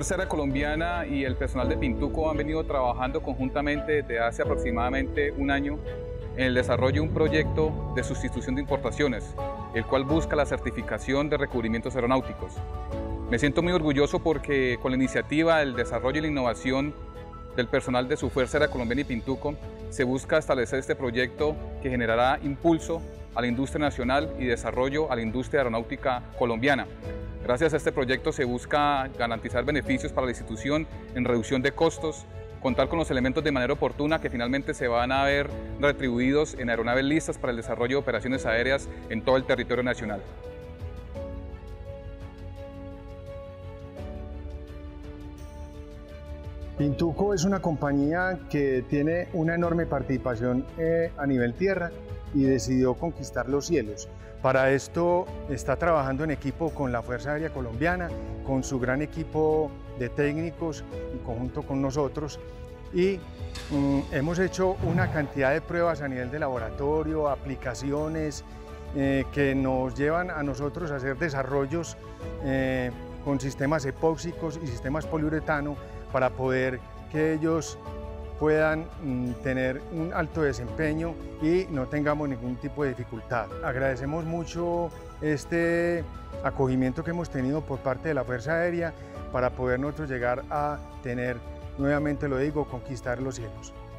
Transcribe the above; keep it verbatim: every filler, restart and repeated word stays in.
Fuerza Aérea Colombiana y el personal de Pintuco han venido trabajando conjuntamente desde hace aproximadamente un año en el desarrollo de un proyecto de sustitución de importaciones, el cual busca la certificación de recubrimientos aeronáuticos. Me siento muy orgulloso porque con la iniciativa, el desarrollo y la innovación del personal de su Fuerza Aérea Colombiana y Pintuco se busca establecer este proyecto que generará impulso a la industria nacional y desarrollo a la industria aeronáutica colombiana. Gracias a este proyecto se busca garantizar beneficios para la institución en reducción de costos, contar con los elementos de manera oportuna que finalmente se van a ver retribuidos en aeronaves listas para el desarrollo de operaciones aéreas en todo el territorio nacional. Pintuco es una compañía que tiene una enorme participación eh, a nivel tierra y decidió conquistar los cielos. Para esto está trabajando en equipo con la Fuerza Aérea Colombiana, con su gran equipo de técnicos en conjunto con nosotros, y mm, hemos hecho una cantidad de pruebas a nivel de laboratorio, aplicaciones eh, que nos llevan a nosotros a hacer desarrollos eh, con sistemas epóxicos y sistemas poliuretano para poder que ellos puedan mm, tener un alto desempeño y no tengamos ningún tipo de dificultad. Agradecemos mucho este acogimiento que hemos tenido por parte de la Fuerza Aérea para poder nosotros llegar a tener, nuevamente lo digo, conquistar los cielos.